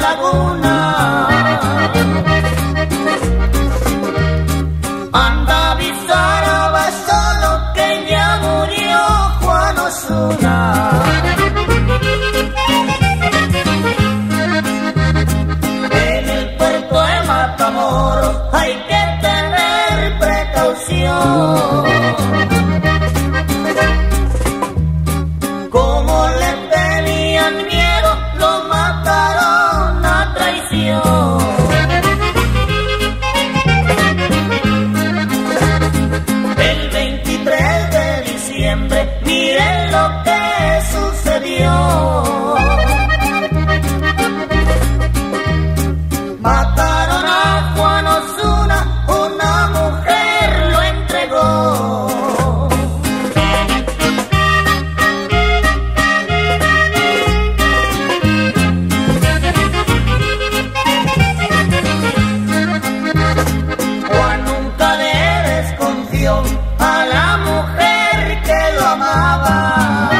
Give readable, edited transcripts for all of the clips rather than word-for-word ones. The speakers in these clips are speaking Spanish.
laguna. Anda, avisar a Basolo que ya murió Juan Osuna. En el puerto de Matamoros hay que tener precaución. Como le tenían miedo, lo mataron a traición. El 23 de diciembre, miren lo que sucedió. Mataron a Juan Osuna, una mujer lo entregó. Juan nunca le desconfió a la mujer que lo amaba.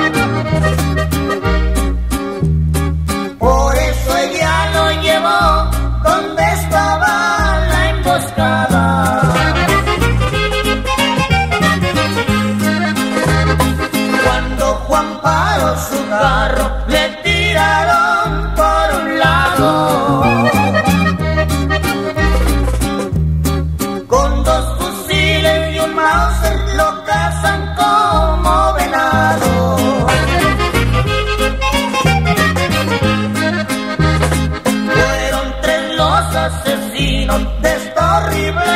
Por eso ella lo llevó donde estaba la emboscada. Cuando Juan paró su carro, le tiraron por un lado. Con 2 fusiles y un Mauser lo cazan como venado. Fueron 3 los asesinos de esta horrible